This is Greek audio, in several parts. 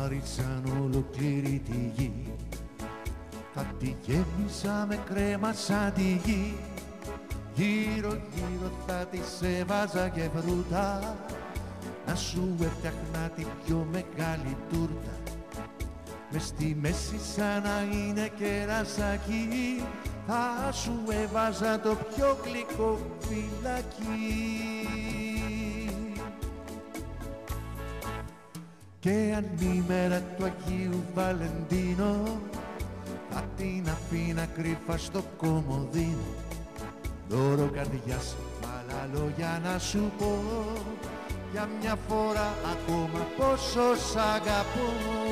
άρισαν ολοκλήρη τη γη. Θα τη γέμισα με κρέμα σαν τη γη. Γύρω γύρω θα της έβαζα και φρούτα, να σου έφτιαχνα την πιο μεγάλη τούρτα. Μες στη μέση σαν να είναι κερασάκι, θα σου έβαζα το πιο γλυκό φυλάκι. Και αν η μέρα του Αγίου Βαλεντίνο, θα την αφήνα κρύφα στο κομμωδίνο. Δώρο καρδιάς, μ' άλλα λόγια να σου πω, για μια φορά ακόμα πόσο σ' αγαπώ.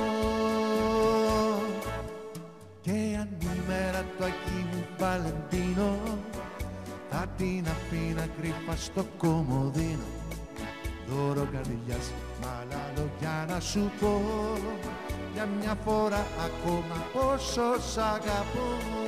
Και αν η μέρα του Αγίου Βαλεντίνο, θα την αφήνα κρύφα στο κομμωδίνο. Δώρο καρδιάς, μ' άλλα λόγια να σου πω, για μια φορά ακόμα πόσο σ' αγαπώ.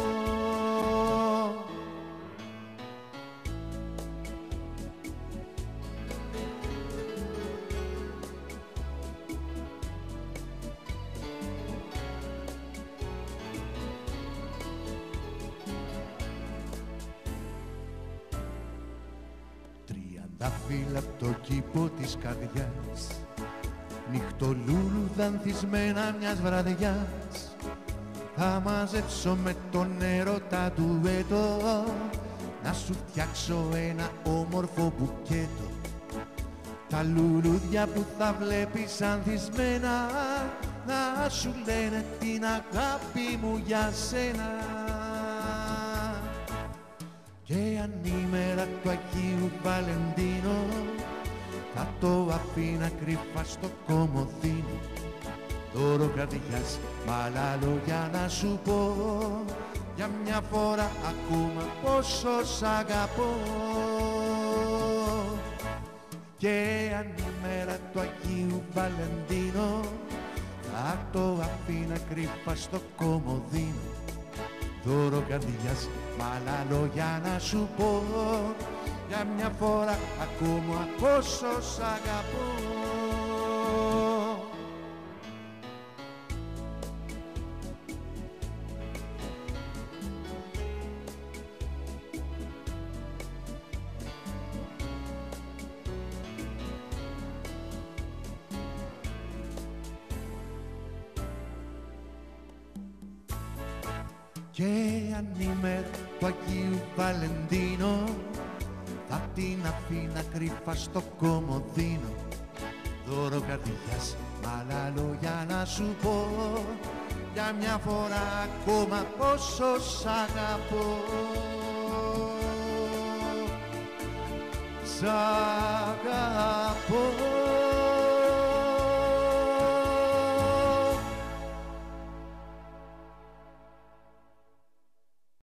Τριαντάφυλλα απ' το κήπο της καρδιάς, νυχτολούλουδα ανθισμένα μιας βραδιάς, θα μαζέψω με τον έρωτα του έτο, να σου φτιάξω ένα όμορφο μπουκέτο. Τα λουλούδια που θα βλέπεις ανθισμένα, να σου λένε την αγάπη μου για σένα. Και αν η μέρα του Αγίου Βαλεντίνο, θα το αφήνα κρύφα στο κομμωδίνο. Δώρο καρδιάς, μ' άλλα λόγια να σου πω, για μια φορά ακόμα πόσο σ' αγαπώ. Και αν η μέρα του Αγίου Βαλεντίνο, θα το αφήνα κρύφα στο κομμωδίνο. Δώρο καρδιάς, μ' άλλα λόγια να σου πω, για μια φορά ακόμα πόσο σ' αγαπώ. Και αν η μέρα του Αγίου Βαλεντίνο, θα την αφήνα κρύφα στο κομμωδίνο. Δώρο καρδιάς, μ' άλλα λόγια να σου πω, για μια φορά ακόμα πόσο σ' αγαπώ. Σ' αγαπώ.